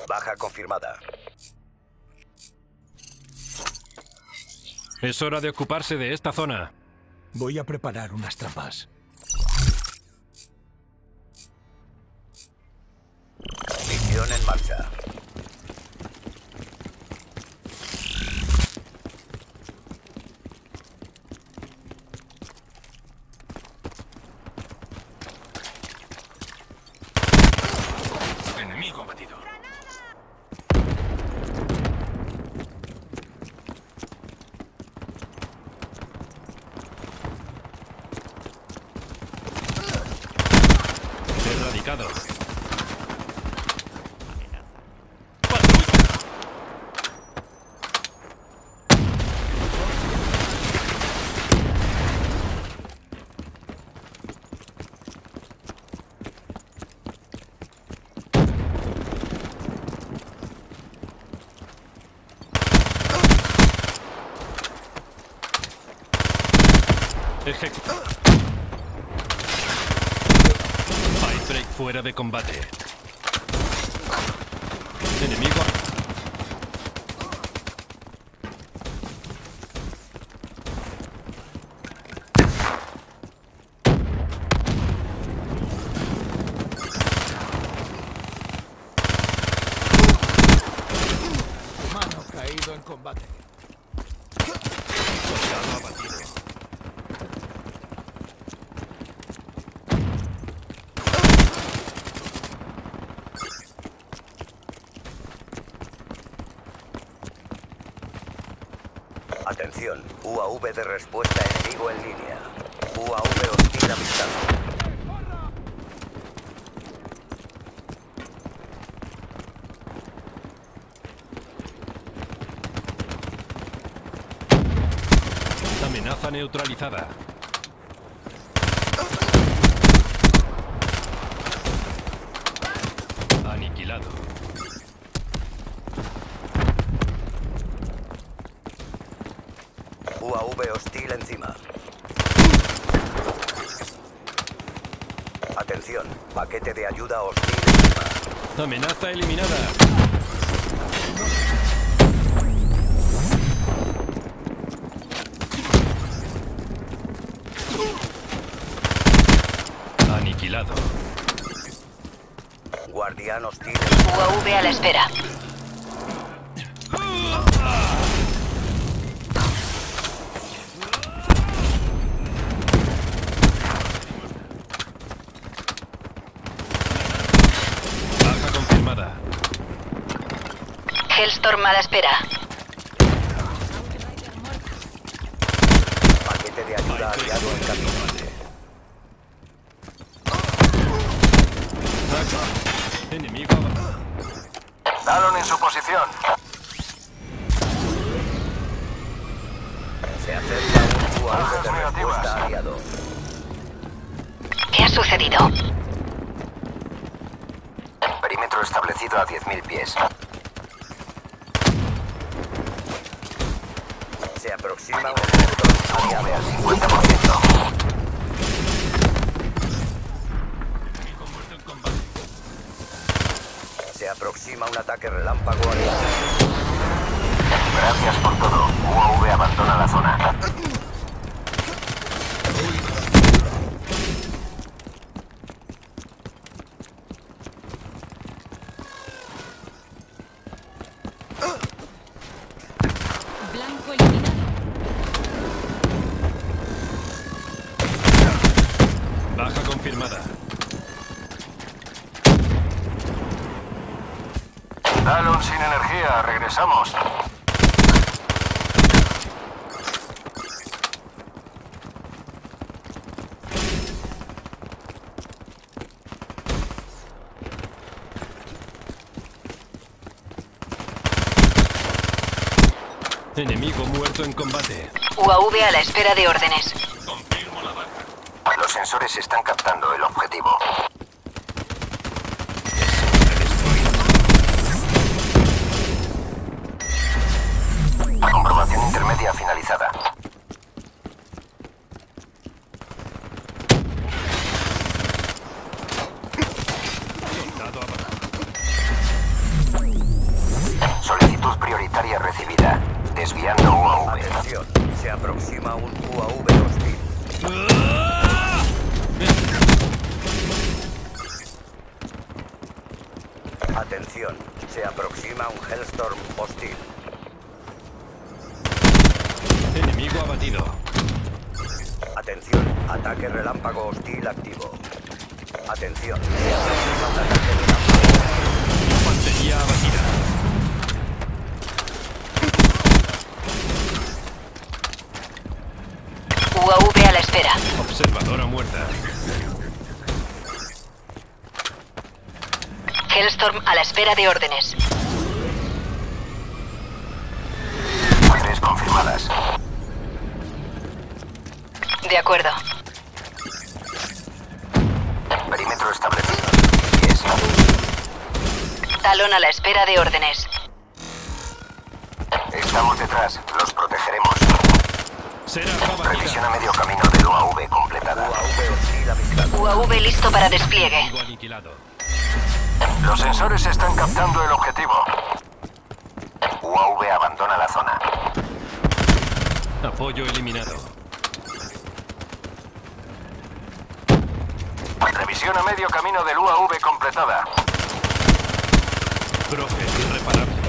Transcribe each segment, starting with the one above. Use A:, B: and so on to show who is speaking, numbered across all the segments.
A: Baja confirmada.
B: Es hora de ocuparse de esta zona.
C: Voy a preparar unas trampas.
A: Misión en marcha.
B: Enemigo abatido. Erradicado. Fightbreak fuera de combate. Enemigo.
C: Humano caído en combate.
B: Soldado abatido.
A: Atención, UAV de respuesta enemigo en línea. UAV hostil avistado.
B: Amenaza neutralizada. Aniquilado.
A: UAV hostil encima. Atención, paquete de ayuda hostil encima.
B: Amenaza eliminada. Aniquilado.
A: Guardián hostil.
D: UAV a la espera.
B: Baja confirmada.
D: Hellstorm a la espera.
A: Paquete de ayuda aliado en camino.
B: Enemigo.
E: Talon en su posición.
A: Se acerca un UAV de respuesta aliado.
D: ¿Qué ha sucedido?
E: Perímetro establecido a 10.000 pies.
A: Se aproxima un aliado.
E: UAV al 50%.
A: Se aproxima un ataque relámpago aliado.
E: Gracias por todo. UAV abandona la zona.
F: Blanco eliminado.
B: Baja confirmada.
E: Talon sin energía. Regresamos.
B: Enemigo muerto en combate.
D: UAV a la espera de órdenes.
B: Confirmo la baja.
E: Los sensores están captando el objetivo. Comprobación intermedia finalizada.
B: Soldado abatido.
A: Se aproxima un UAV hostil. Atención, se aproxima un Hellstorm hostil.
B: Enemigo abatido.
A: Atención, ataque relámpago hostil activo. Atención, se aproxima un ataque relámpago.
B: Infantería abatida.
D: UAV a la espera.
B: Observadora muerta.
D: Hellstorm a la espera de órdenes.
E: 3 confirmadas.
D: De acuerdo.
E: Perímetro establecido. 10.
D: Talón a la espera de órdenes.
E: Estamos detrás. Los protegeremos.
B: Será
E: Revisión
B: abatida.
E: a medio camino del UAV completada.
A: UAV hostil avistado.
D: UAV listo para despliegue.
B: Enemigo aniquilado.
E: Los sensores están captando el objetivo. UAV abandona la zona.
B: Apoyo eliminado.
E: Revisión a medio camino del UAV completada.
B: Profe, irreparable.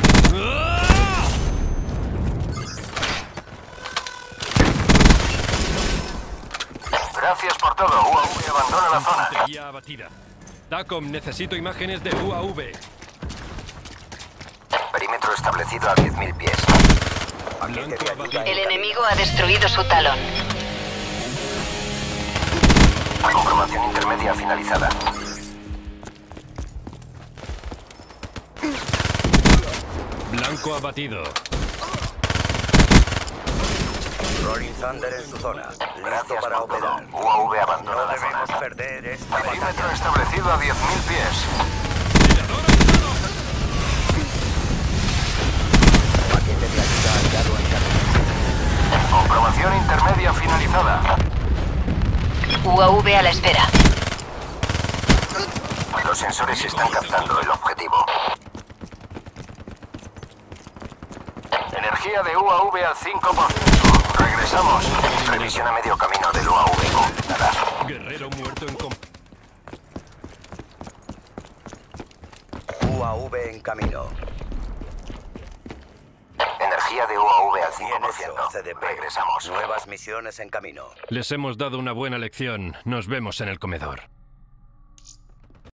E: Gracias por todo. UAV abandona la zona.
B: Infantería abatida. TACOM, necesito imágenes de UAV.
E: Perímetro establecido a 10.000 pies.
A: Paquete de ayuda
B: abatido.
D: El enemigo ha destruido su talón.
E: Comprobación intermedia finalizada.
B: Blanco abatido.
A: Rolling Thunder en su zona. Listo
E: Gracias
A: para
E: por todo.
A: operar.
E: UAV abandona
A: No
E: la
A: debemos
E: zona.
A: perder esta
E: Perímetro
A: batalla.
E: establecido a 10.000 pies.
A: Paquete de ayuda hallado en camino.
E: Comprobación intermedia finalizada.
D: UAV a la espera.
E: Los sensores están captando el objetivo. Energía de UAV al 5%. Regresamos. Revisión a medio camino del UAV completada.
B: Guerrero muerto en combate.
A: UAV en camino.
E: Energía de UAV al
A: Bien hecho,
E: 5%.
A: CDP.
E: Regresamos.
A: Nuevas misiones en camino.
B: Les hemos dado una buena lección. Nos vemos en el comedor.